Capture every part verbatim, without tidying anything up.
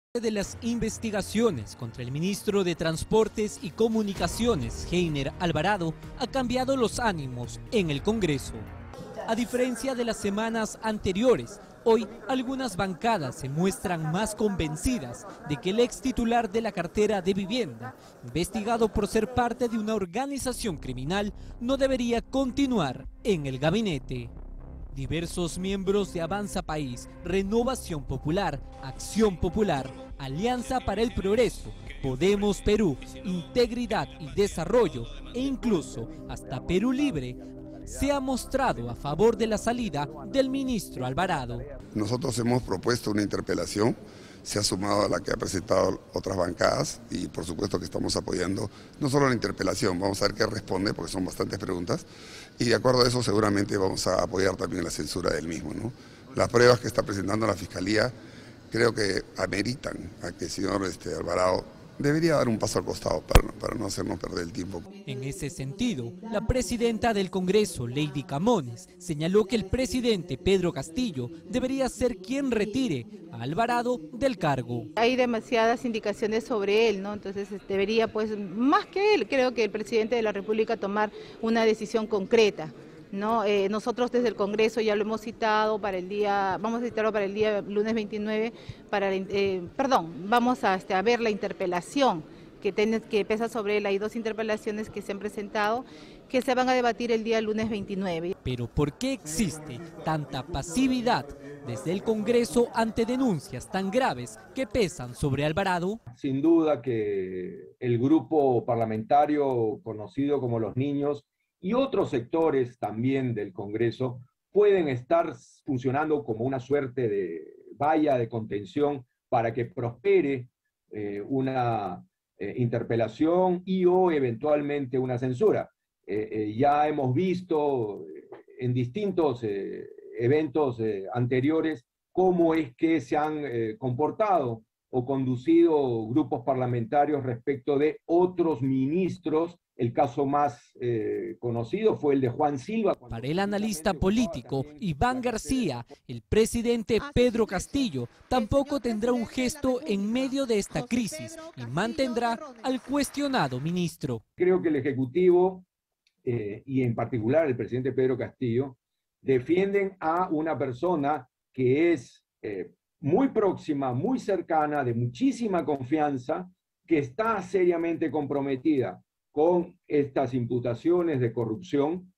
De las investigaciones contra el ministro de Transportes y Comunicaciones, Heiner Alvarado, ha cambiado los ánimos en el Congreso. A diferencia de las semanas anteriores, hoy algunas bancadas se muestran más convencidas de que el ex titular de la cartera de vivienda, investigado por ser parte de una organización criminal, no debería continuar en el gabinete. Diversos miembros de Avanza País, Renovación Popular, Acción Popular, Alianza para el Progreso, Podemos Perú, Integridad y Desarrollo e incluso hasta Perú Libre se ha mostrado a favor de la salida del ministro Alvarado. Nosotros hemos propuesto una interpelación, se ha sumado a la que ha presentado otras bancadas y por supuesto que estamos apoyando no solo la interpelación, vamos a ver qué responde porque son bastantes preguntas y de acuerdo a eso seguramente vamos a apoyar también la censura del mismo, ¿no? Las pruebas que está presentando la Fiscalía creo que ameritan a que el señor este, Alvarado debería dar un paso al costado para, para no hacernos perder el tiempo. En ese sentido, la presidenta del Congreso, Lady Camones, señaló que el presidente Pedro Castillo debería ser quien retire a Alvarado del cargo. Hay demasiadas indicaciones sobre él, ¿no? Entonces debería, pues, más que él, creo que el presidente de la República tomar una decisión concreta. ¿No? Eh, nosotros desde el Congreso ya lo hemos citado para el día, vamos a citarlo para el día lunes veintinueve, para, eh, perdón, vamos a, este, a ver la interpelación que, ten, que pesa sobre él. Hay dos interpelaciones que se han presentado que se van a debatir el día lunes veintinueve. Pero ¿por qué existe tanta pasividad desde el Congreso ante denuncias tan graves que pesan sobre Alvarado? Sin duda que el grupo parlamentario conocido como Los Niños y otros sectores también del Congreso pueden estar funcionando como una suerte de valla de contención para que prospere eh, una eh, interpelación y o eventualmente una censura. Eh, eh, ya hemos visto en distintos eh, eventos eh, anteriores cómo es que se han eh, comportado o conducido grupos parlamentarios respecto de otros ministros. El caso más eh, conocido fue el de Juan Silva. Para el analista político Iván García, el presidente Pedro Castillo tampoco tendrá un gesto en medio de esta crisis y mantendrá al cuestionado ministro. Creo que el Ejecutivo eh, y en particular el presidente Pedro Castillo defienden a una persona que es eh, muy próxima, muy cercana, de muchísima confianza, que está seriamente comprometida con estas imputaciones de corrupción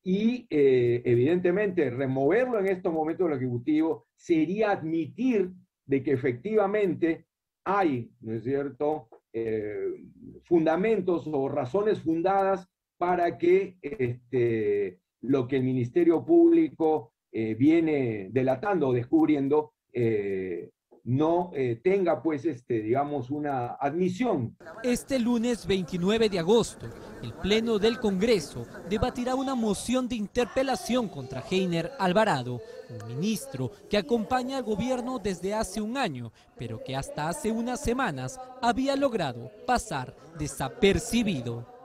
y eh, evidentemente removerlo en estos momentos del Ejecutivo sería admitir de que efectivamente hay, ¿no es cierto?, eh, fundamentos o razones fundadas para que este, lo que el Ministerio Público eh, viene delatando o descubriendo eh, no eh, tenga pues este digamos una admisión. Este lunes veintinueve de agosto, el Pleno del Congreso debatirá una moción de interpelación contra Heiner Alvarado, un ministro que acompaña al gobierno desde hace un año, pero que hasta hace unas semanas había logrado pasar desapercibido.